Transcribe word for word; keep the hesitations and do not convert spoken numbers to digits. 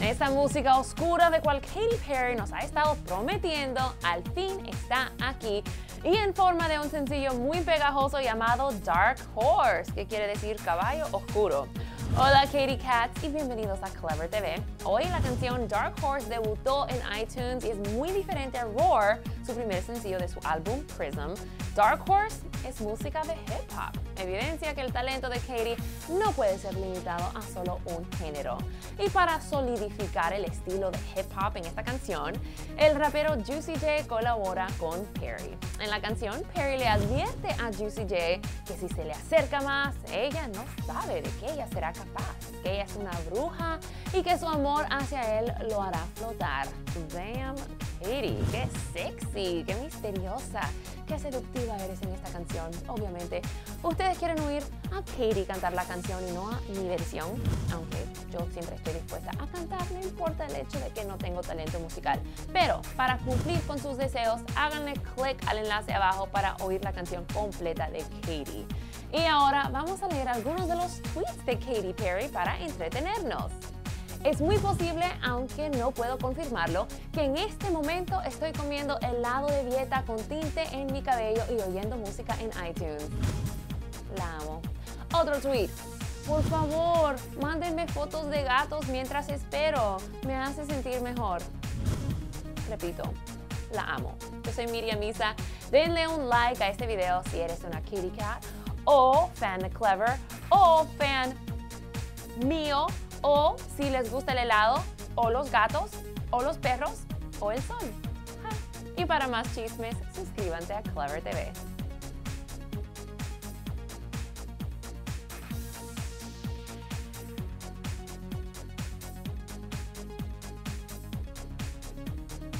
Esa música oscura de cual Katy Perry nos ha estado prometiendo, al fin está aquí y en forma de un sencillo muy pegajoso llamado Dark Horse, que quiere decir caballo oscuro. Hola Katy Cats y bienvenidos a Clever T V. Hoy la canción Dark Horse debutó en iTunes y es muy diferente a Roar, su primer sencillo de su álbum Prism. Dark Horse es música de hip hop, evidencia que el talento de Katy no puede ser limitado a solo un género. Y para solidificar el estilo de hip hop en esta canción, el rapero Juicy J colabora con Perry. En la canción, Perry le advierte a Juicy J que si se le acerca más, ella no sabe de qué ella será capaz, que ella es una bruja y que su amor hacia él lo hará flotar. Damn, Katy, qué sexy, qué misteriosa, qué seductiva eres en esta canción. Obviamente, ustedes quieren oír a Katy cantar la canción y no a mi versión, aunque yo siempre estoy dispuesta a cantar, no importa el hecho de que no tengo talento musical. Pero para cumplir con sus deseos, háganle clic al enlace abajo para oír la canción completa de Katy. Y ahora vamos a leer algunos de los tweets de Katy Perry para entretenernos. Es muy posible, aunque no puedo confirmarlo, que en este momento estoy comiendo helado de dieta con tinte en mi cabello y oyendo música en iTunes. La amo. Otro tweet. Por favor, mándenme fotos de gatos mientras espero. Me hace sentir mejor. Repito, la amo. Yo soy Miriam Misa. Denle un like a este video si eres una kitty cat, o fan de Clever, o fan mío, o si les gusta el helado, o los gatos, o los perros, o el sol. Y para más chismes, suscríbanse a Clever T V.